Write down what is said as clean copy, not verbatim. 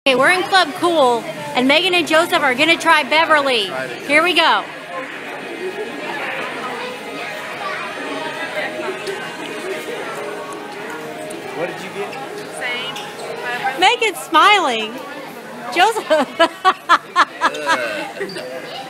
Okay, we're in Club Cool, and Megan and Joseph are going to try Beverly. Here we go. What did you get? Same. Megan's smiling. Joseph.